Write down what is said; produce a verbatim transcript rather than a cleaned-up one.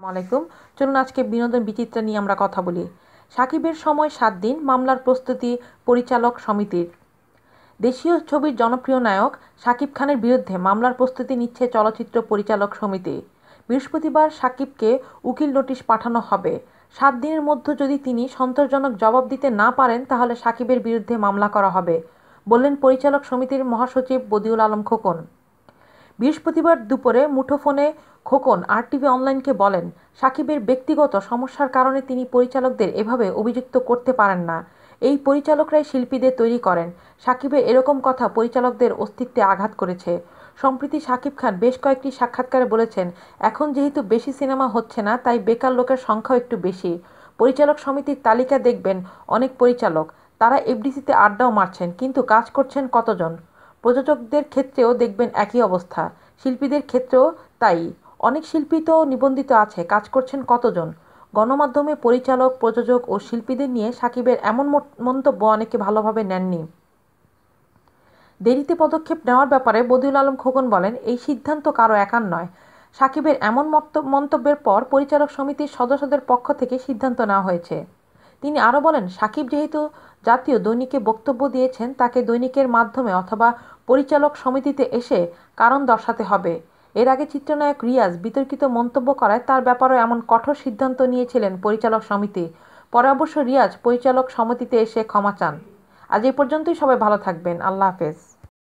আলাইকুম। চলুন আজকে বিনোদন বিচিত্রা নিয়ে আমরা কথা বলি। সাকিবের সময় সাত দিন, মামলার প্রস্তুতি পরিচালক সমিতির। দেশীয় ছবির জনপ্রিয় নায়ক সাকিব খানের বিরুদ্ধে মামলার প্রস্তুতি নিচ্ছে চলচ্চিত্র পরিচালক সমিতি। বৃহস্পতিবার সাকিবকে উকিল নোটিশ পাঠানো হবে। সাত দিনের মধ্যে যদি তিনি সন্তোষজনক জবাব দিতে না পারেন তাহলে সাকিবের বিরুদ্ধে মামলা করা হবে, বললেন পরিচালক সমিতির মহাসচিব বদিউল আলম খোকন। বৃহস্পতিবার দুপুরে মুঠোফোনে খোকন আরটিভি অনলাইনকে বলেন, সাকিবের ব্যক্তিগত সমস্যার কারণে তিনি পরিচালকদের এভাবে অভিযুক্ত করতে পারেন না। এই পরিচালকরাই শিল্পীদের তৈরি করেন। সাকিবের এরকম কথা পরিচালকদের অস্তিত্বে আঘাত করেছে। সম্প্রতি সাকিব খান বেশ কয়েকটি সাক্ষাৎকারে বলেছেন, এখন যেহেতু বেশি সিনেমা হচ্ছে না তাই বেকার লোকের সংখ্যাও একটু বেশি। পরিচালক সমিতির তালিকা দেখবেন অনেক পরিচালক, তারা এফডিসিতে আড্ডাও মারছেন, কিন্তু কাজ করছেন কতজন? প্রযোজকদের ক্ষেত্রেও দেখবেন একই অবস্থা, শিল্পীদের ক্ষেত্রেও তাই। অনেক শিল্পী তো নিবন্ধিত আছে, কাজ করছেন কতজন? গণমাধ্যমে পরিচালক, প্রযোজক ও শিল্পীদের নিয়ে সাকিবের এমন মন্তব্য অনেকে ভালোভাবে নেননি। দেরিতে পদক্ষেপ নেওয়ার ব্যাপারে বদিউল আলম খোকন বলেন, এই সিদ্ধান্ত কারো একার নয়। সাকিবের এমন মন্তব্যের পর পরিচালক সমিতির সদস্যদের পক্ষ থেকে সিদ্ধান্ত নেওয়া হয়েছে। তিনি আরও বলেন, সাকিব যেহেতু জাতীয় দৈনিকে বক্তব্য দিয়েছেন, তাকে দৈনিকের মাধ্যমে অথবা পরিচালক সমিতিতে এসে কারণ দর্শাতে হবে। এর আগে চিত্রনায়ক রিয়াজ বিতর্কিত মন্তব্য করায় তার ব্যাপারেও এমন কঠোর সিদ্ধান্ত নিয়েছিলেন পরিচালক সমিতি। পরে অবশ্য রিয়াজ পরিচালক সমিতিতে এসে ক্ষমা চান। আজ এই পর্যন্তই। সবাই ভালো থাকবেন। আল্লাহ হাফেজ।